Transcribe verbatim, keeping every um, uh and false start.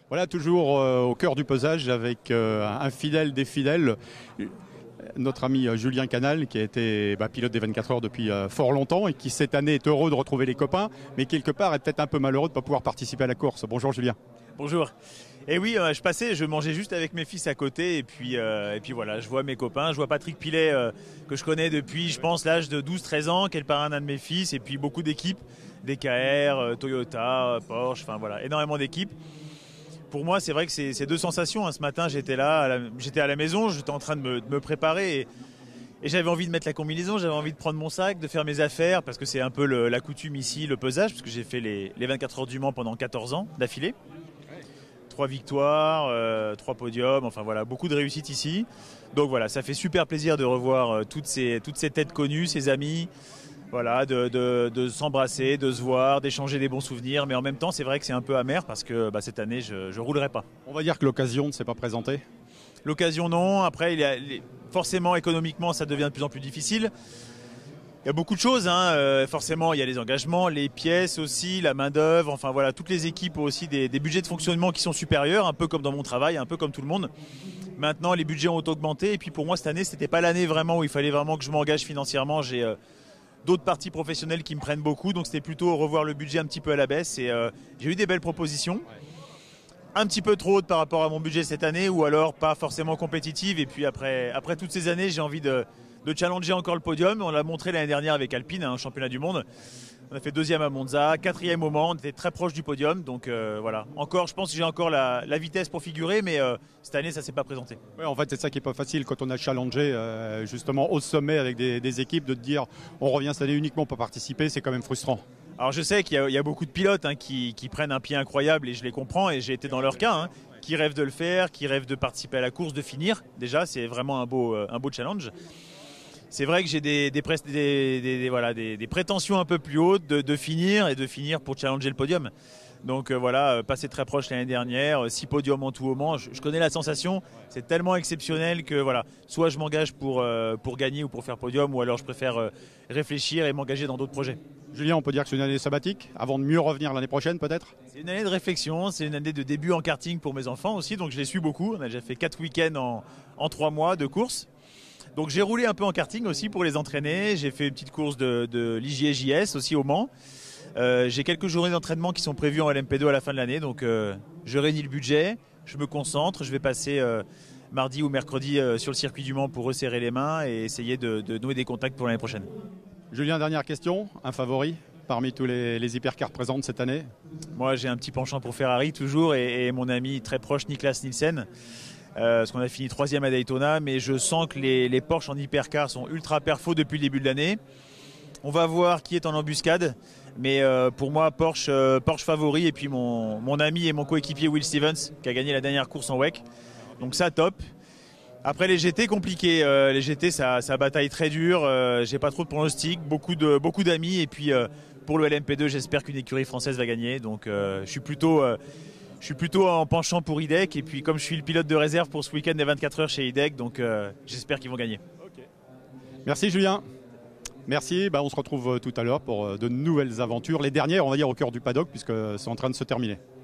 Voilà, toujours euh, au cœur du pesage avec euh, un fidèle des fidèles, notre ami euh, Julien Canal, qui a été bah, pilote des vingt-quatre heures depuis euh, fort longtemps et qui cette année est heureux de retrouver les copains, mais quelque part est peut-être un peu malheureux de ne pas pouvoir participer à la course. Bonjour Julien. Bonjour. Et oui, euh, je passais, je mangeais juste avec mes fils à côté et puis, euh, et puis voilà, je vois mes copains, je vois Patrick Pilet euh, que je connais depuis, je pense, l'âge de douze treize ans, qui est le parrain d'un de mes fils, et puis beaucoup d'équipes, D K R, euh, Toyota, euh, Porsche, enfin voilà, énormément d'équipes. Pour moi, c'est vrai que c'est deux sensations. Hein. Ce matin, j'étais là, j'étais à la maison, j'étais en train de me, de me préparer et, et j'avais envie de mettre la combinaison, j'avais envie de prendre mon sac, de faire mes affaires, parce que c'est un peu le, la coutume ici, le pesage, parce que j'ai fait les, les vingt-quatre heures du Mans pendant quatorze ans d'affilée. Trois victoires, euh, trois podiums, enfin voilà, beaucoup de réussite ici. Donc voilà, ça fait super plaisir de revoir euh, toutes, ces, toutes ces têtes connues, ces amis, voilà, de, de, de s'embrasser, de se voir, d'échanger des bons souvenirs. Mais en même temps, c'est vrai que c'est un peu amer parce que bah, cette année, je ne roulerai pas. On va dire que l'occasion ne s'est pas présentée. L'occasion, non. Après, il y a, forcément, économiquement, ça devient de plus en plus difficile. Il y a beaucoup de choses, hein. euh, forcément il y a les engagements, les pièces aussi, la main d'œuvre, enfin voilà, toutes les équipes ont aussi des, des budgets de fonctionnement qui sont supérieurs, un peu comme dans mon travail, un peu comme tout le monde. Maintenant les budgets ont augmenté et puis pour moi cette année c'était pas l'année vraiment où il fallait vraiment que je m'engage financièrement. J'ai euh, d'autres parties professionnelles qui me prennent beaucoup, donc c'était plutôt revoir le budget un petit peu à la baisse et euh, j'ai eu des belles propositions. Un petit peu trop hautes par rapport à mon budget cette année ou alors pas forcément compétitives et puis après, après toutes ces années j'ai envie de... de challenger encore le podium. On l'a montré l'année dernière avec Alpine, un hein, championnat du monde. On a fait deuxième à Monza, quatrième au Mans, on était très proche du podium. Donc euh, voilà, encore, je pense que j'ai encore la, la vitesse pour figurer, mais euh, cette année, ça ne s'est pas présenté. Ouais, en fait, c'est ça qui n'est pas facile quand on a challengé euh, justement au sommet avec des, des équipes, de te dire on revient cette année uniquement pour participer, c'est quand même frustrant. Alors je sais qu'il y, y a beaucoup de pilotes hein, qui, qui prennent un pied incroyable et je les comprends et j'ai été dans leur cas, hein, qui rêvent de le faire, qui rêvent de participer à la course, de finir. Déjà, c'est vraiment un beau, un beau challenge. C'est vrai que j'ai des, des, des, des, des, voilà, des, des prétentions un peu plus hautes de, de finir et de finir pour challenger le podium. Donc euh, voilà, euh, passer très proche l'année dernière, euh, six podiums en tout au Mans, je, je connais la sensation, c'est tellement exceptionnel que voilà, soit je m'engage pour, euh, pour gagner ou pour faire podium, ou alors je préfère euh, réfléchir et m'engager dans d'autres projets. Julien, on peut dire que c'est une année sabbatique, avant de mieux revenir l'année prochaine peut-être? C'est une année de réflexion, c'est une année de début en karting pour mes enfants aussi, donc je les suis beaucoup. On a déjà fait quatre week-ends en, en trois mois de course. Donc j'ai roulé un peu en karting aussi pour les entraîner, j'ai fait une petite course de, de l'I J J S aussi au Mans. Euh, j'ai quelques journées d'entraînement qui sont prévues en L M P deux à la fin de l'année, donc euh, je réunis le budget, je me concentre, je vais passer euh, mardi ou mercredi euh, sur le circuit du Mans pour resserrer les mains et essayer de, de nouer des contacts pour l'année prochaine. Julien, dernière question, un favori parmi tous les, les hypercars présentes cette année? Moi j'ai un petit penchant pour Ferrari toujours et, et mon ami très proche Niklas Nielsen. Euh, parce qu'on a fini troisième à Daytona, mais je sens que les, les Porsche en hypercar sont ultra perfos depuis le début de l'année. On va voir qui est en embuscade, mais euh, pour moi Porsche, euh, Porsche favori, et puis mon, mon ami et mon coéquipier Will Stevens qui a gagné la dernière course en W E C. Donc ça top. Après les G T compliqué, euh, les G T ça, ça bataille très dur, euh, j'ai pas trop de pronostics, beaucoup de beaucoup d'amis et puis euh, pour le L M P deux j'espère qu'une écurie française va gagner. Donc euh, je suis plutôt euh, Je suis plutôt en penchant pour I D E C et puis comme je suis le pilote de réserve pour ce week-end des vingt-quatre heures chez I D E C, donc euh, j'espère qu'ils vont gagner. Okay. Merci Julien. Merci, bah, on se retrouve tout à l'heure pour de nouvelles aventures, les dernières on va dire au cœur du paddock puisque c'est en train de se terminer.